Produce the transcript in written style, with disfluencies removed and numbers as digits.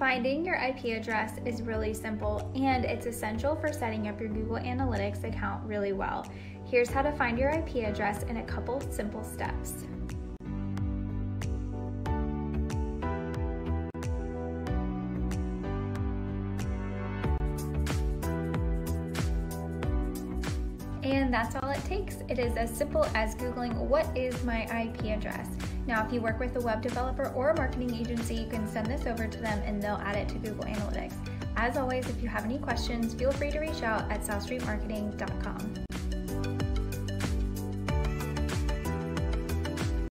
Finding your IP address is really simple, and it's essential for setting up your Google Analytics account really well. Here's how to find your IP address in a couple simple steps. And that's all it takes. It is as simple as Googling, what is my IP address? Now, if you work with a web developer or a marketing agency, you can send this over to them and they'll add it to Google Analytics. As always, if you have any questions, feel free to reach out at southstreetmarketing.com.